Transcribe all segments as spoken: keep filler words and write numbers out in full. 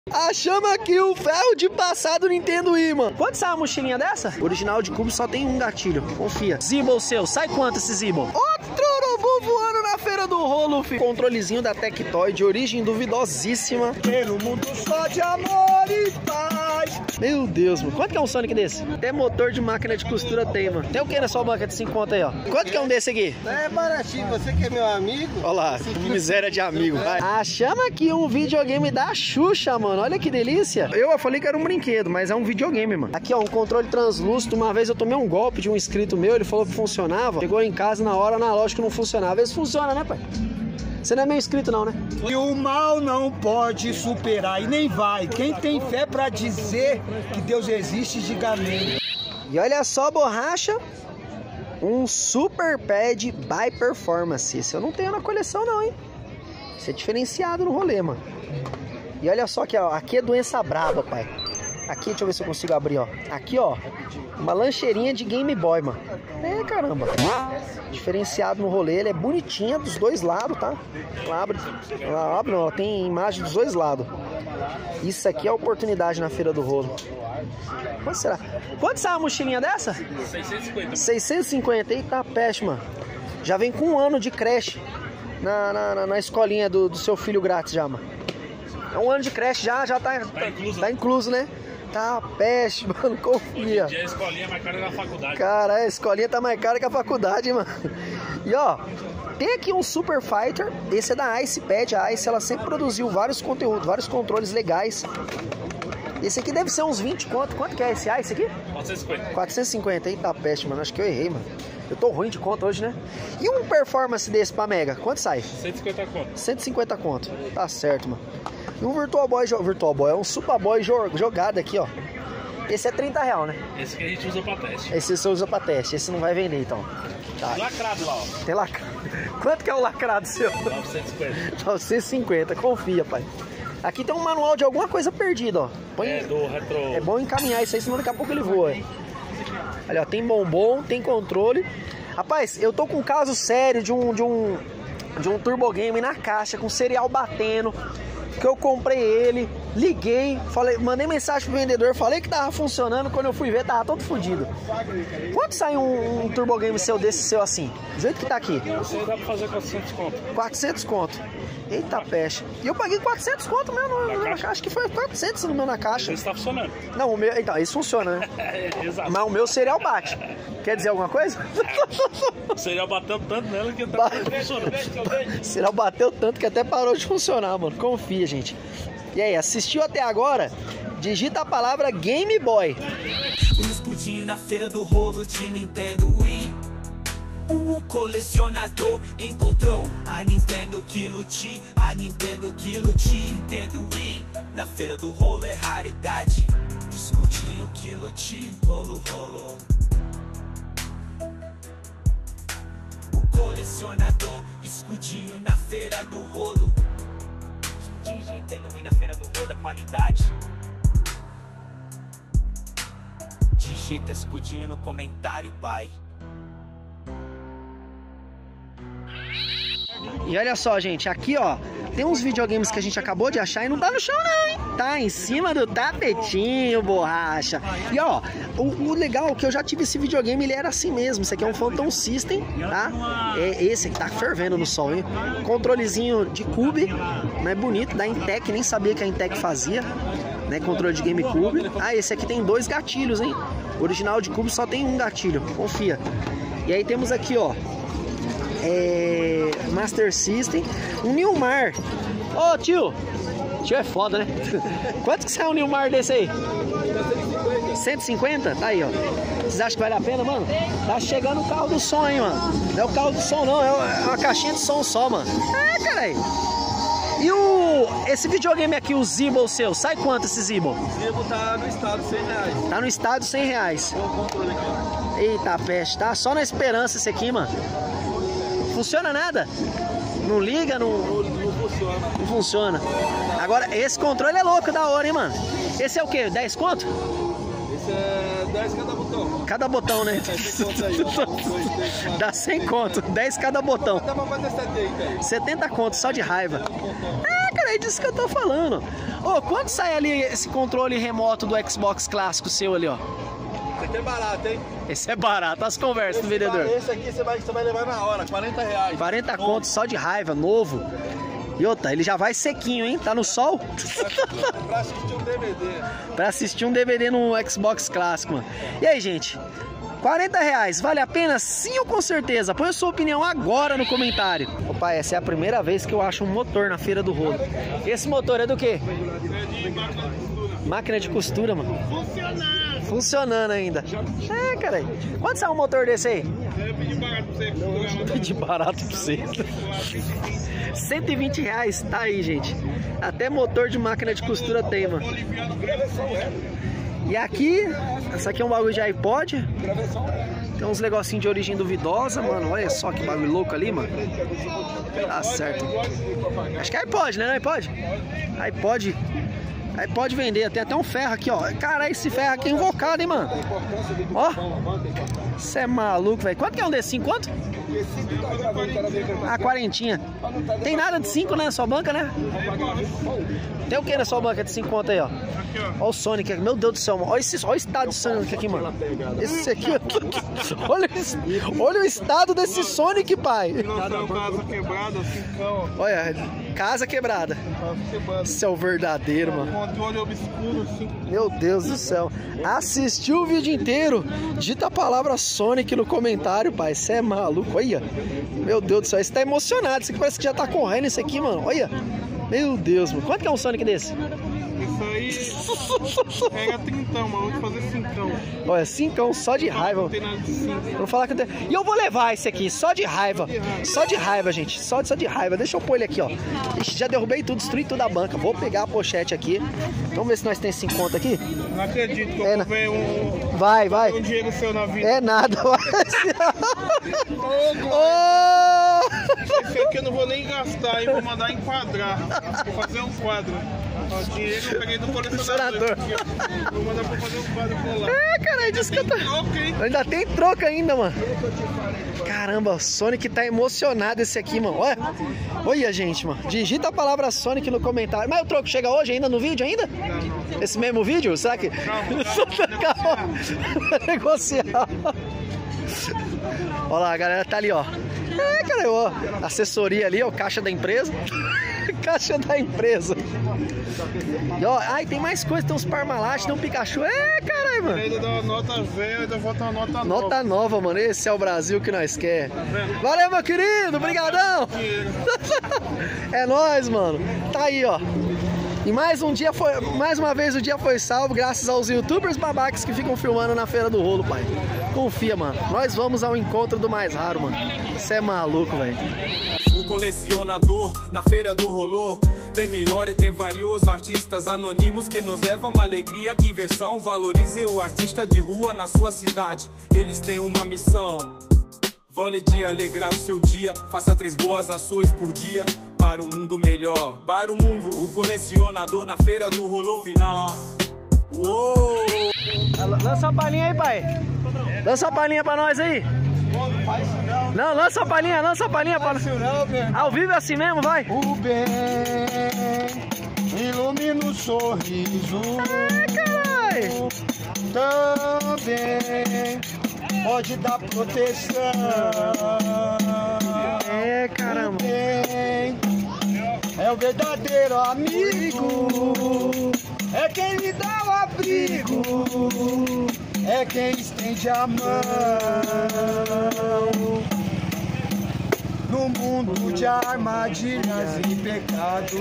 Achamos aqui o ferro de passar do Nintendo Wii, mano. Quanto sai uma mochilinha dessa? Original de cubo só tem um gatilho, confia. Zeeble seu, sai quanto esse Zeeble? Outro robô voando na feira do rolo, filho. Controlezinho da Tectoy de origem duvidosíssima. Pelo mundo só de amor e paz. Meu Deus, mano. Quanto que é um Sonic desse? Até motor de máquina de costura tem, mano. Tem o que na sua banca de cinco conto aí, ó? Quanto que é um desse aqui? É baratinho, você que é meu amigo. Olha lá, miséria de amigo, vai. Achamos aqui um videogame da Xuxa, mano. Olha que delícia. Eu falei que era um brinquedo, mas é um videogame, mano. Aqui, ó, um controle translúcido. Uma vez eu tomei um golpe de um inscrito meu, ele falou que funcionava. Chegou em casa na hora, analógico não funcionava. Às vezes funciona, né, pai? Você não é meu inscrito não, né? E o mal não pode superar e nem vai. Quem tem fé pra dizer que Deus existe, diga amém. E olha só, borracha. Um Super Pad by Performance. Esse eu não tenho na coleção não, hein? Esse é diferenciado no rolê, mano. E olha só aqui, ó. Aqui é doença braba, pai. Aqui, deixa eu ver se eu consigo abrir, ó. Aqui, ó. Uma lancheirinha de Game Boy, mano. É, caramba. Diferenciado no rolê. Ele é bonitinha dos dois lados, tá? Ela abre. Ela abre, não. Ela tem imagem dos dois lados. Isso aqui é oportunidade na feira do rolo. Quanto será? Quanto sai uma mochilinha dessa? seiscentos e cinquenta. seiscentos e cinquenta. Eita, peste, mano. Já vem com um ano de creche na, na, na escolinha do, do seu filho grátis já, mano. É um ano de creche já, já tá, tá, incluso. tá incluso, né? Tá peste, mano, confia. Hoje a escolinha é mais cara que a faculdade. Cara, a escolinha tá mais cara que a faculdade, mano. E ó, tem aqui um Super Fighter. Esse é da Ice Pad. A Ice, ela sempre produziu vários conteúdos, vários controles legais. Esse aqui deve ser uns vinte conto. Quanto que é esse Ice aqui? quatrocentos e cinquenta. quatrocentos e cinquenta. Eita peste, mano. Acho que eu errei, mano. Eu tô ruim de conta hoje, né? E um performance desse pra Mega? Quanto sai? cento e cinquenta conto. cento e cinquenta conto. Tá certo, mano. E um Virtual Boy, Virtual Boy, é um Super Boy jogado aqui, ó. Esse é trinta reais, né? Esse que a gente usa pra teste. Esse você usa pra teste, esse não vai vender, então. Tá. Lacrado lá, ó. Tem lacrado. Quanto que é o lacrado seu? novecentos e cinquenta. novecentos e cinquenta, confia, pai. Aqui tem um manual de alguma coisa perdida, ó. Põe... É, do retro... É bom encaminhar isso aí, senão daqui a pouco ele voa. Olha, ó, tem bombom, tem controle. Rapaz, eu tô com um caso sério de um, de um, de um Turbo Game na caixa, com serial batendo. Que eu comprei ele, liguei, falei, mandei mensagem pro vendedor, falei que tava funcionando, quando eu fui ver tava todo fodido. Quanto sai um, um Turbo Game seu desse seu assim? Do jeito que tá aqui? Você dá pra fazer quatrocentos conto. quatrocentos conto. Eita peste. E eu paguei quatrocentos conto mesmo na, na caixa. Acho que foi quatrocentos no meu na caixa. Esse tá funcionando. Não, o meu... Então, isso funciona, né? É, exato. Mas o meu cereal bate. Quer dizer alguma coisa? O cereal bateu tanto nela que tá funcionando. O cereal bateu tanto que até parou de funcionar, mano. Confia, gente. E aí, assistiu até agora? Digita a palavra Game Boy. Explodindo na feira do rolo de Nintendo Wii. Um colecionador encontrou a Nintendo que lute, a Nintendo que lute, Nintendo Wii. Na feira do rolo é raridade. Escudinho que lute, rolo, rolo. O colecionador, escudinho na feira do rolo. Nintendo Wii na feira do rolo da qualidade. Digita escudinho no comentário, pai. E olha só, gente, aqui ó, tem uns videogames que a gente acabou de achar e não tá no chão não, hein? Tá em cima do tapetinho, borracha. E ó, o, o legal é que eu já tive esse videogame, ele era assim mesmo. Esse aqui é um Phantom System, tá? É esse aqui tá fervendo no sol, hein? Controlezinho de Cube, né? Bonito, da Intec, nem sabia que a Intec fazia, né? Controle de GameCube. Ah, esse aqui tem dois gatilhos, hein? O original de Cube só tem um gatilho, confia. E aí temos aqui, ó, é... Master System, um Nilmar. Ô, tio, tio é foda, né? Quanto que sai um Nilmar desse aí? cento e cinquenta? Tá aí, ó. Vocês acham que vale a pena, mano? Tá chegando o carro do som, hein, mano? Não é o carro do som, não. É uma caixinha de som só, mano. É, caralho. E o... esse videogame aqui, o Zeeble seu, sai quanto esse Zeeble? O Zeeble tá no estado cem reais. Tá no estado cem reais. Eita peste, tá? Só na esperança esse aqui, mano. Funciona nada? Não liga, não... Não, não funciona. Não funciona. Agora, esse controle é louco, da hora, hein, mano? Esse é o quê? dez conto? Esse é dez cada botão. Cada botão, né? Dá cem conto, dez cada botão. Dá pra fazer setenta aí. setenta conto, só de raiva. Ah, cara, cara, é disso que eu tô falando. Ô, quanto sai ali esse controle remoto do Xbox clássico seu ali, ó? Esse aqui é barato, hein? Esse é barato, as conversas do vendedor. Esse aqui você vai, você vai levar na hora, quarenta reais. quarenta contos só de raiva, novo. E outra, ele já vai sequinho, hein? Tá no sol? Pra assistir um D V D. Pra assistir um D V D no Xbox clássico, mano. E aí, gente? quarenta reais, vale a pena? Sim ou com certeza? Põe a sua opinião agora no comentário. Opa, essa é a primeira vez que eu acho um motor na Feira do Rolo. Esse motor é do quê? Máquina de costura, mano. Funcionando. Funcionando ainda. É, cara. Quanto sai um motor desse aí? Pedir barato pra você. cento e vinte reais, tá aí, gente. Até motor de máquina de costura tem, mano. E aqui, essa aqui é um bagulho de iPod. Tem uns negocinhos de origem duvidosa, mano. Olha só que bagulho louco ali, mano. Tá certo. Acho que é iPod, né? Não é iPod? iPod. iPod vender. Tem até um ferro aqui, ó. Caralho, esse ferro aqui é invocado, hein, mano. Ó. Você é maluco, velho. Quanto que é um desse? Cinco quanto? Ah, quarentinha. Tem nada de cinco, né? Só banca, né? Tem o que na sua banca de cinco conto aí, ó? Olha o Sonic aqui. Meu Deus do céu, mano. Olha, esse, olha o estado do Sonic aqui, mano. Esse aqui, ó. Olha, olha o estado desse Sonic, pai. Casa quebrada, cincão. Olha, casa quebrada. Esse é o verdadeiro, mano. Controle obscuro, cinco. Meu Deus do céu. Assistiu o vídeo inteiro? Digita a palavra Sonic no comentário, pai. Você é maluco. Olha. Meu Deus do céu. Você tá emocionado. Isso aqui parece que já tá correndo isso aqui, mano. Olha. Meu Deus, mano. Quanto que é um Sonic desse? Isso aí pega trintão, mas vou te fazer cincão. Olha, cincão só de raiva. Não tem nada de cinco. Vou falar que eu tenho... E eu vou levar esse aqui, só de raiva. Só de raiva, gente. Só de, só de raiva. Deixa eu pôr ele aqui, ó. Ixi, já derrubei tudo, destruí tudo a banca. Vou pegar a pochete aqui. Vamos ver se nós temos cinco conto aqui. Não acredito que eu É, vou ver um, Vai, vai. um dinheiro seu na vida. É nada. Ô, Oh! esse aqui eu não vou nem gastar, hein? Vou mandar enquadrar. Vou fazer um quadro. Ó, dinheiro eu peguei do colecionador. Aqui, ó. Vou mandar pra fazer um quadro colar. É, cara, é disso que eu tô... Troca, hein? Ainda tem troca ainda, mano. Caramba, o Sonic tá emocionado esse aqui, mano. Olha, olha, gente, mano. Digita a palavra Sonic no comentário. Mas o troco chega hoje ainda no vídeo ainda? Esse mesmo vídeo? Será que... Calma. Negociar. Olha lá, a galera tá ali, ó. É, cara, ó. Assessoria ali, ó. Caixa da empresa. Caixa da empresa. E, ó, ai, tem mais coisa. Tem uns Parmalat, tem um Pikachu. É, caralho, mano. Ainda dá uma nota velha, ainda volta uma nota nova. Nota nova, mano. Esse é o Brasil que nós quer. Valeu, meu querido. Obrigadão. É nóis, mano. Tá aí, ó. E mais um dia foi, mais uma vez o dia foi salvo graças aos youtubers babacas que ficam filmando na Feira do Rolo, pai. Confia, mano. Nós vamos ao encontro do mais raro, mano. Você é maluco, velho. O colecionador na Feira do Rolo tem melhor e tem vários artistas anônimos que nos levam alegria, diversão. Valorize o artista de rua na sua cidade. Eles têm uma missão. Vale de alegrar o seu dia. Faça três boas ações por dia para um mundo melhor. Para o mundo, o colecionador na Feira do Rolo final. Uou! Lança uma palhinha aí, pai. Lança uma palhinha pra nós aí. Não, lança a palhinha, lança a palhinha pra nós. Ao vivo é assim mesmo, vai. O bem ilumina o sorriso. É, caralho. Também pode dar proteção. É, caramba. O bem é o verdadeiro amigo. É quem lhe dá o abrigo. É quem estende a mão. No mundo de armadilhas e pecados,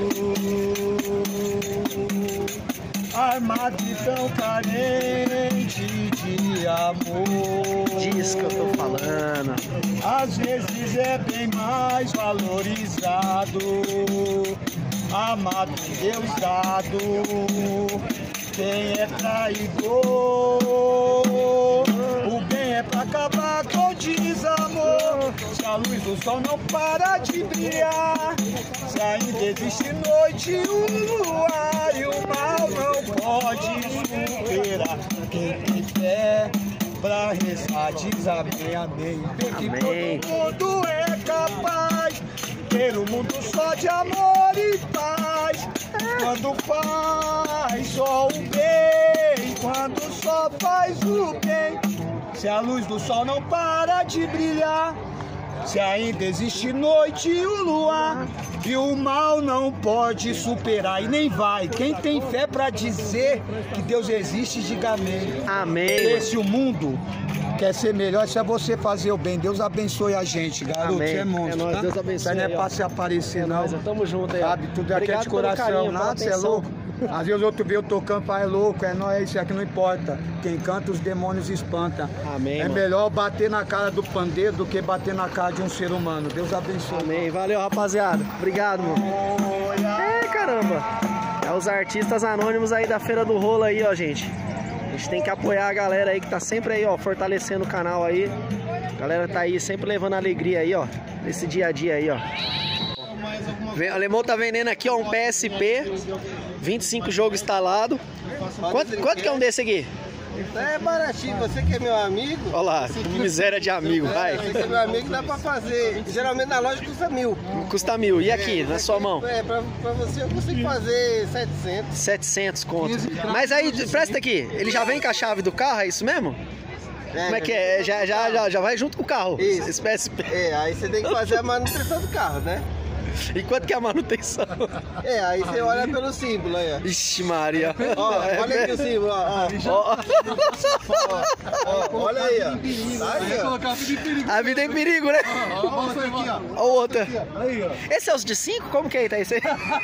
armado e tão carente de amor. Disso que eu tô falando. Às vezes é bem mais valorizado, amado e deusado, quem é traidor. O bem é pra acabar com o desamor. Se a luz do sol não para de brilhar, se ainda existe noite e o luar, e o mal não pode superar. Quem tem fé pra rezar diz amém, amém. Vê que Amém. todo mundo é capaz ter um mundo só de amor e paz. quando faz só o bem, quando só faz o bem. Se a luz do sol não para de brilhar, se ainda existe noite e o luar, e o mal não pode superar e nem vai. Quem tem fé pra dizer que Deus existe, diga amém. Amém. Esse o mundo quer ser melhor, se é você fazer o bem. Deus abençoe a gente, garoto. Amém. É monstro, É nóis, tá? Deus abençoe Isso não é aí, ó. pra se aparecer, não. Nós, tamo junto aí, ó. Sabe, tudo é aquele Obrigado de pelo coração, carinho, nada, pela você é atenção. louco. Às vezes outro vê eu tocando, pai, é louco, é nóis, isso aqui não importa. Quem canta, os demônios espanta. Amém, É mano. melhor bater na cara do pandeiro do que bater na cara de um ser humano. Deus abençoe. Amém. Valeu, rapaziada. Obrigado, mano. É, caramba. É os artistas anônimos aí da Feira do Rolo aí, ó, gente. A gente tem que apoiar a galera aí que tá sempre aí, ó, fortalecendo o canal aí. A galera tá aí sempre levando alegria aí, ó, nesse dia a dia aí, ó. O Alemão tá vendendo aqui, ó, um P S P, vinte e cinco jogos instalados. Quanto, quanto que é um desse aqui? É baratinho, você que é meu amigo. Olha lá, miséria de amigo, vai. Você que é meu amigo, dá pra fazer. Geralmente na loja custa mil. Custa mil. E aqui, na sua mão? É, pra, pra você eu consigo fazer setecentos. setecentos conto. Mas aí, presta aqui, ele já vem com a chave do carro, é isso mesmo? Como é que é? Já, já, já, já vai junto com o carro, Isso. esse P S P. É, aí você tem que fazer a manutenção do carro, né? E quanto que é a manutenção? É, aí você olha pelo símbolo aí, ó. Ixi, Maria. Ó, olha aqui o símbolo, ó. Ó, Ó, ó, olha aí, ó. Aí, ó. a vida é em perigo, né? Ó, o outro. Esse é os de cinco? Como que é? Tá esse aí?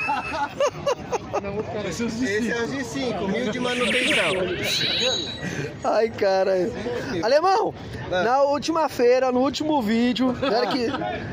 Esse é os de cinco, mil de manutenção. Ai, cara. Alemão, na última feira, no último vídeo, era que...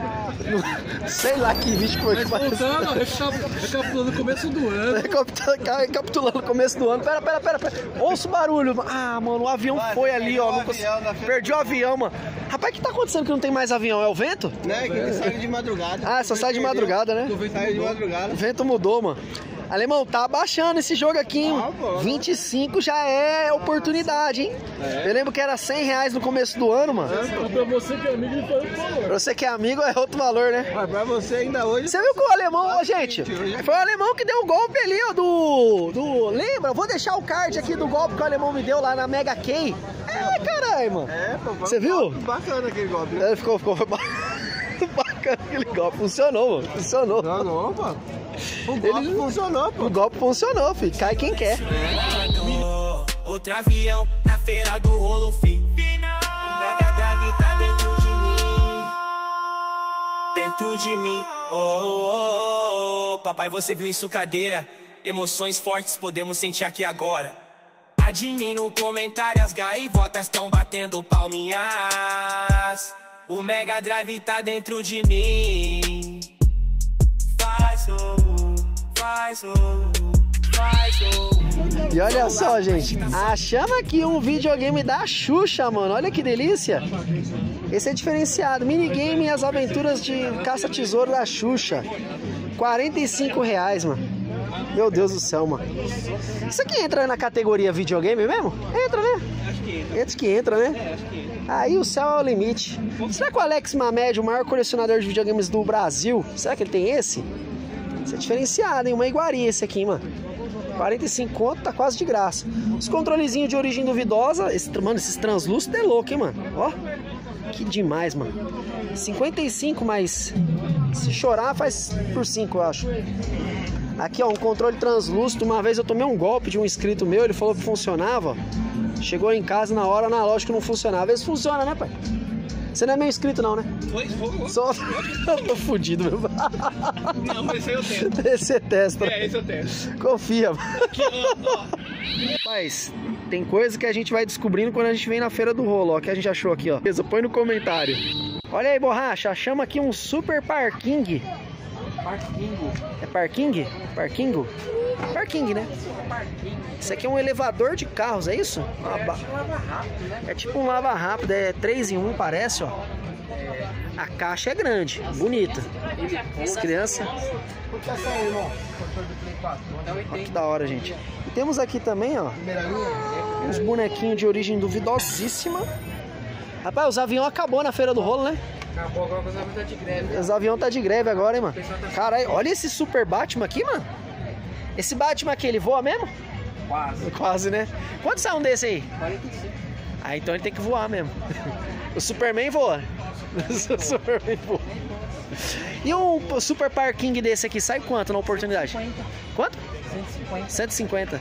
Sei lá que vídeo foi que faz. Voltando, recapitulando o começo do ano. Recapitulando o começo do ano. Pera, pera, pera, pera. Ouça o barulho. Ah, mano, o avião foi ali, ó. Não cons... Perdi o avião, mano. Rapaz, o que tá acontecendo que não tem mais avião? É o vento? Né, que ele sai de madrugada. Ah, só sai de madrugada, né? Sai de madrugada. O vento mudou, mano. Alemão, tá abaixando esse jogo aqui, hein? Ah, pô. vinte e cinco já é oportunidade, hein? Eu lembro que era cem reais no começo do ano, mano. Pra você que é amigo, ele falou, falou. Pra você que é amigo, é outro valor, né? Mas pra você ainda hoje... Você viu que o alemão, ó, gente, foi o alemão que deu o golpe ali, ó, do, do... Lembra? Eu vou deixar o card aqui do golpe que o alemão me deu lá na Mega Key. É, caralho, mano. É, pô, Você viu? Bacana aquele golpe, né? É, ficou, ficou bacana aquele golpe. Funcionou, mano. Funcionou. Não, não, pô. O golpe Ele- funcionou, pô. O golpe funcionou, filho. Cai quem quer. Outro avião na feira do rolo, fim. Mega Drive tá dentro de mim. Dentro de mim. Oh, oh, oh, oh. Papai, você viu isso, cadeira? Emoções fortes podemos sentir aqui agora. Admin no comentário, as gaivotas estão batendo palminhas. O Mega Drive tá dentro de mim. Faz o, faz o, faz o. E olha só, gente. Achamos aqui um videogame da Xuxa, mano. Olha que delícia. Esse é diferenciado. Minigame e as aventuras de caça-tesouro da Xuxa. quarenta e cinco reais, mano. Meu Deus do céu, mano. Isso aqui entra na categoria videogame mesmo? Entra, né? Antes que entra, né? Aí o céu é o limite. Será que o Alex Mamed, o maior colecionador de videogames do Brasil, será que ele tem esse? Esse é diferenciado, hein? Uma iguaria esse aqui, mano. quarenta e cinco conto, tá quase de graça. Os controlezinhos de origem duvidosa. Esse, mano, esses translúcidos é louco, hein, mano? Ó, que demais, mano. cinquenta e cinco, mas se chorar faz por cinco, eu acho. Aqui, ó, um controle translúcido. Uma vez eu tomei um golpe de um inscrito meu, ele falou que funcionava. Chegou em casa na hora, analógico não funcionava. Às vezes funciona, né, pai? Você não é meu inscrito, não, né? Foi, foi. Só... Eu tô fudido, meu. Não, esse aí eu tento. Esse você testa. É, esse eu tento. Confia. Aqui, ó, ó. Mas tem coisa que a gente vai descobrindo quando a gente vem na Feira do Rolo, ó, que a gente achou aqui, ó. Beleza, põe no comentário. Olha aí, borracha, achamos aqui um super parking. Parquinho. É parking? Parkingo? Parking, né? Isso aqui é um elevador de carros, é isso? Uma ba- É tipo um lava rápido, é três em um, parece, ó. A caixa é grande, bonita. As crianças. Olha que da hora, gente. E temos aqui também, ó, uns bonequinhos de origem duvidosíssima. Rapaz, os aviões acabou na Feira do Rolo, né? Acabou agora, os aviões tá de greve. Os aviões tá de greve agora, hein, mano. Caralho, olha esse Super Batman aqui, mano. Esse Batman aqui, ele voa mesmo? Quase. Quase, né? Quanto sai um desse aí? quarenta e cinco. Ah, então ele tem que voar mesmo. O Superman voa. O Superman voa. E um super parking desse aqui sai quanto na oportunidade? cento e cinquenta. Quanto? cento e cinquenta. cento e cinquenta.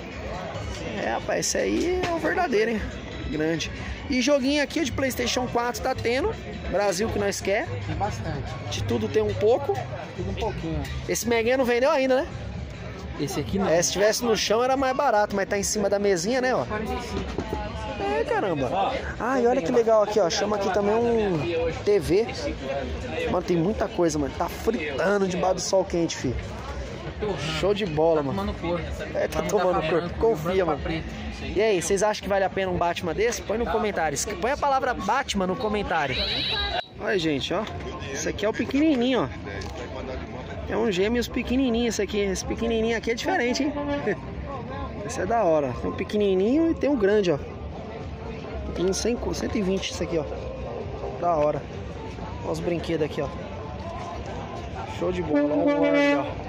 É, rapaz, esse aí é o verdadeiro, hein? Grande. E joguinho aqui de PlayStation quatro tá tendo. Brasil que nós quer. Tem bastante. De tudo tem um pouco. Tudo um pouquinho. Esse Meguinha não vendeu ainda, né? Esse aqui não. É, se tivesse no chão era mais barato, mas tá em cima da mesinha, né, ó? quarenta e cinco. É, caramba. Ah, e olha que legal aqui, ó. Chama aqui também um T V. Mano, tem muita coisa, mano. Tá fritando debaixo do sol quente, filho. Show de bola, mano. Tomando cor. É, tá tomando cor. Confia, mano. E aí, vocês acham que vale a pena um Batman desse? Põe no comentário. Põe a palavra Batman no comentário. Olha, gente, ó. Esse aqui é o pequenininho, ó. É um gêmeos pequenininho esse aqui. Esse pequenininho aqui é diferente, hein? Esse é da hora. Tem um pequenininho e tem um grande, ó. Tem um cento e vinte esse aqui, ó. Da hora. Olha os brinquedos aqui, ó. Show de bola. Olha o aí, ó.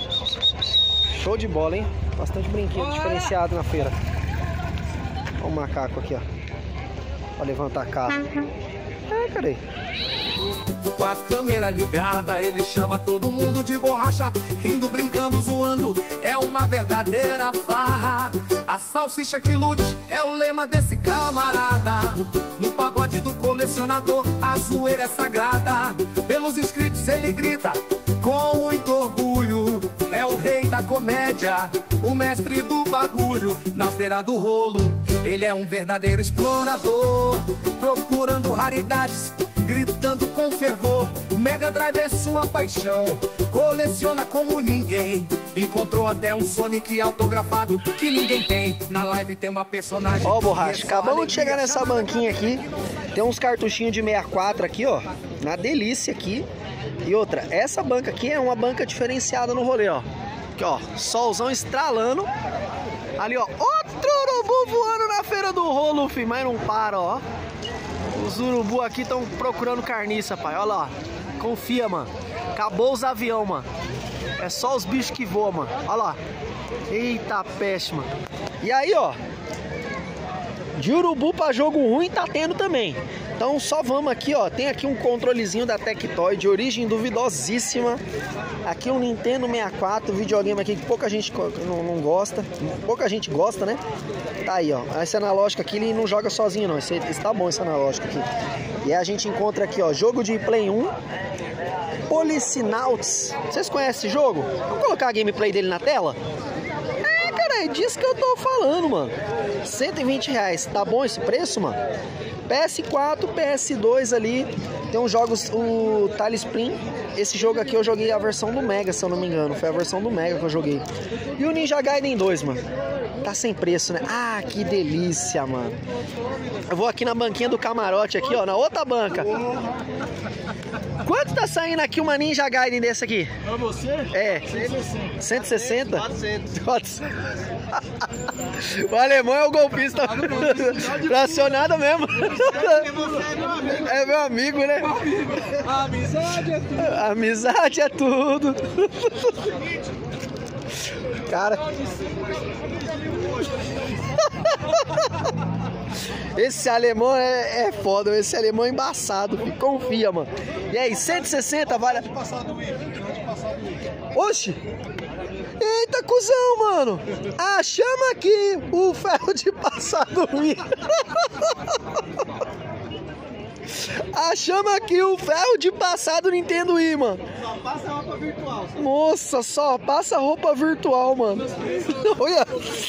Show de bola, hein? Bastante brinquedo diferenciado na feira. Olha o macaco aqui, ó. Pra levantar carro. É, cadê? Com a câmera ligada, ele chama todo mundo de borracha. Rindo, brincando, zoando, é uma verdadeira farra. A salsicha que lute é o lema desse camarada. No pagode do colecionador, a zoeira é sagrada. Pelos inscritos ele grita com muito orgulho. É o rei da comédia, o mestre do bagulho. Na feira do rolo, ele é um verdadeiro explorador, procurando raridades, gritando com fervor. O Mega Drive é sua paixão, coleciona como ninguém. Encontrou até um Sonic autografado que ninguém tem. Na live tem uma personagem. Ó, borracha, acabamos de chegar nessa banquinha aqui. Tem uns cartuchinhos de sessenta e quatro aqui, ó. Na delícia aqui. E outra, essa banca aqui é uma banca diferenciada no rolê, ó. Aqui, ó, solzão estralando. Ali, ó, outro urubu voando na feira do rolo, filho, mas não para, ó. Os urubu aqui estão procurando carniça, pai. Olha lá, confia, mano. Acabou os avião, mano. É só os bichos que voam, mano. Olha lá. Eita peste, mano. E aí, ó, de urubu pra jogo ruim tá tendo também. Então só vamos aqui, ó. Tem aqui um controlezinho da Tectoy de origem duvidosíssima. Aqui um Nintendo sessenta e quatro, videogame aqui que pouca gente não, não gosta. Pouca gente gosta, né? Tá aí, ó. Esse analógico aqui ele não joga sozinho, não. Esse, esse tá bom, esse analógico aqui. E aí a gente encontra aqui, ó, jogo de Play um, Policenauts. Vocês conhecem esse jogo? Vou colocar a gameplay dele na tela. É, cara, é disso que eu tô falando, mano. cento e vinte reais. Tá bom esse preço, mano? P S quatro, P S dois ali. Tem uns jogos, o Tile Spring. Esse jogo aqui eu joguei a versão do Mega, se eu não me engano. Foi a versão do Mega que eu joguei. E o Ninja Gaiden dois, mano. Tá sem preço, né? Ah, que delícia, mano. Eu vou aqui na banquinha do camarote aqui, ó. Na outra banca. Quanto tá saindo aqui uma Ninja Gaiden desse aqui? Pra você? É. cento e sessenta? quatrocentos. O alemão é o golpista. Fracionado mesmo. É meu amigo, né? A amizade é tudo. A amizade é tudo. Cara. Esse alemão é, é foda, esse alemão é embaçado, filho. Confia, mano. E aí, cento e sessenta, vale. Oxi! Eita, cuzão, mano! Ah, chama aqui o ferro de passar do Wii. Ah, chama aqui o ferro de passar do Nintendo Wii, mano. Só passa roupa virtual. Moça, só passa roupa virtual, mano. Olha.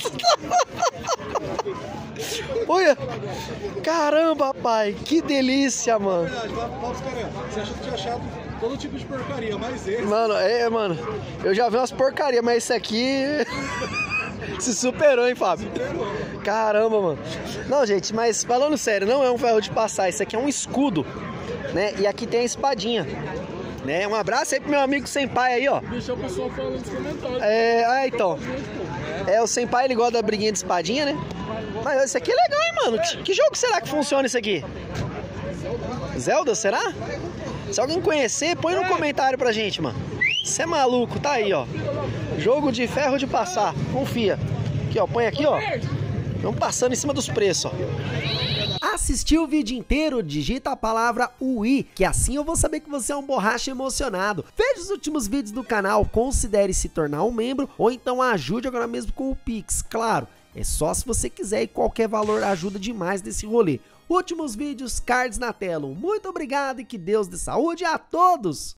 Olha. Caramba, pai. Que delícia, mano. Você achou que tinha achado todo tipo de porcaria, mas esse... Mano, é, mano. Eu já vi umas porcarias, mas esse aqui... Se superou, hein, Fábio? Caramba, mano. Não, gente, mas falando sério, não é um ferro de passar. Isso aqui é um escudo, né? E aqui tem a espadinha, né? Um abraço aí pro meu amigo Senpai aí, ó. Deixa o pessoal falando nos comentários. É, ah, então. É, o Senpai, ele gosta da briguinha de espadinha, né? Mas isso aqui é legal, hein, mano? Que, que jogo será que funciona isso aqui? Zelda, será? Se alguém conhecer, põe no comentário pra gente, mano. Você é maluco, tá aí, ó. Jogo de ferro de passar, confia. Aqui, ó, põe aqui, ó. Vamos passando em cima dos preços, ó. Assistiu o vídeo inteiro? Digita a palavra U I, que assim eu vou saber que você é um borracha emocionado. Veja os últimos vídeos do canal, considere se tornar um membro ou então ajude agora mesmo com o Pix. Claro, é só se você quiser e qualquer valor ajuda demais nesse rolê. Últimos vídeos, cards na tela. Muito obrigado e que Deus dê saúde a todos!